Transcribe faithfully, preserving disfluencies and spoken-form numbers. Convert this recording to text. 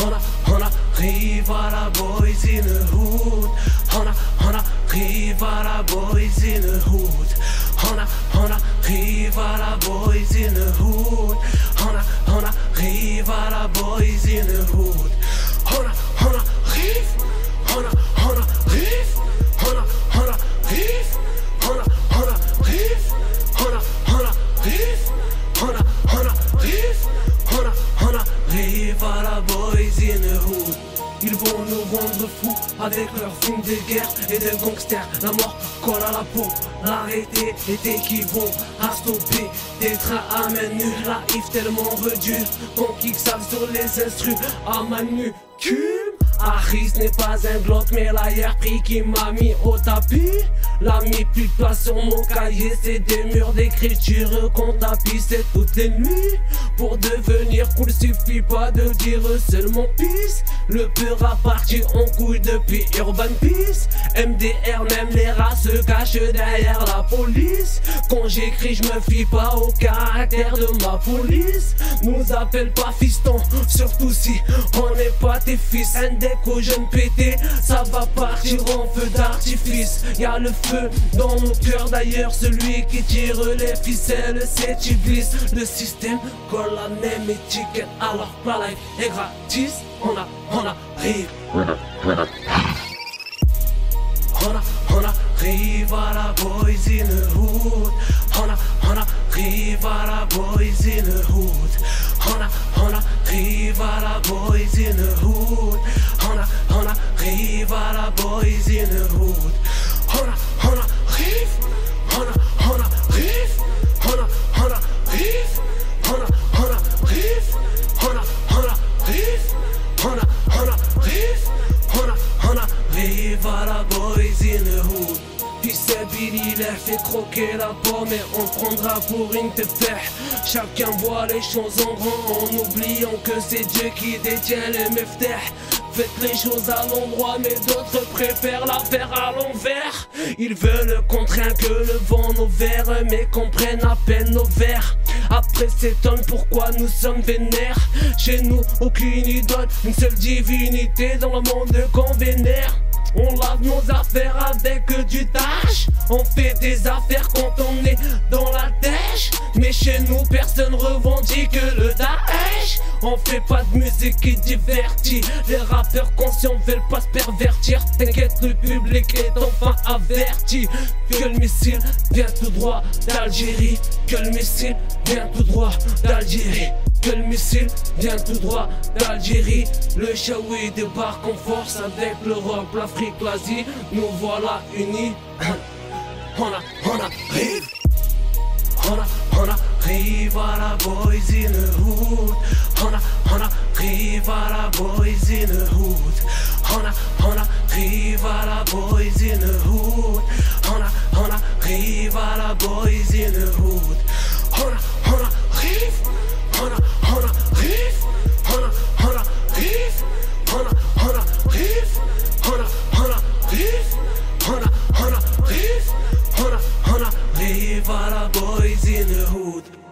Honna, honna, Rivala boys in the hood. Honna, honna, Rivala boys in the hood. Honna, honna, Rivala boys in the hood. Honna, honna, Rivala boys in the hood. Honna, honna, Riv. Honna, honna, Riv. Honna, honna, Riv. Honna, honna, Riv. Honna, honna, Riv. Honna, honna, Riv. Honna, honna, Rivala boys in the hood. Ils vont nous rendre fous avec leurs films de guerre et de gangsters. La mort colle à la peau, l'arrêter est équivaut à stopper. Des trains à main nue, la if tellement redure qu'on kick ça sur les instrus à manucule. Harris n'est pas un bloc mais l'arrière-prix qui m'a mis au tapis. L'a mis plus de place sur mon cahier, c'est des murs d'écriture qu'on tapisse toutes les nuits. Pour devenir cool suffit pas de dire seulement peace. Le peur a parti en couille depuis Urban Peace. M D R même les rats se cachent derrière la police. Quand j'écris je me fie pas au caractère de ma police. Nous appelle pas fiston, surtout si on n'est pas tes fils. Un déco jeune pété, ça va partir en feu d'artifice. Y'a le feu dans nos cœurs d'ailleurs, celui qui tire les ficelles c'est Iblis. Le système colle la même étiquette alors que la life est gratis. On a, on arrive. On a, on arrive à la boys in the hood. On a, on arrive à la boys in the hood. On a, on arrive à la boys in the hood. On a, on arrive à la boys in the hood. On a, on arrive. On a, on arrive. On a, on arrive. On a, on arrive. On a, on arrive. On a, on arrive. On a, on arrive à la boys in the hood. Puis c'est Billy, il a fait croquer la pomme et on prendra pour une pépère. Chacun voit les choses en grand en oubliant que c'est Dieu qui détient les mefters. Faites les choses à l'endroit mais d'autres préfèrent la faire à l'envers. Ils veulent contraire que le vent nous verre mais comprennent à peine nos vers. Après s'étonnent pourquoi nous sommes vénères. Chez nous aucune idole, une seule divinité dans le monde qu'on vénère. On lave nos affaires avec du tache. On fait des affaires quand on est dans la dèche. Mais chez nous personne revendique le Daesh. On fait pas de musique qui divertit. Les rappeurs conscients veulent pas se pervertir. T'inquiète, le public est enfin averti que le missile vient tout droit d'Algérie. Que le missile vient tout droit d'Algérie. Que le missile vient tout droit d'Algérie. Le Chaoui débarque en force avec l'Europe, l'Afrique, l'Asie. Nous voilà unis. On a, on arrive. On a, on arrive à la boys in the hood. On a, on arrive à la boys in the hood. On a, on arrive à la boys in the hood. On a, on arrive à la boys in the hood. On a, on arrive. On a, on arrive. On a, on arrive. On a, on arrive. On a, on arrive. On a, on arrive. On a, on arrive à la boys in the hood.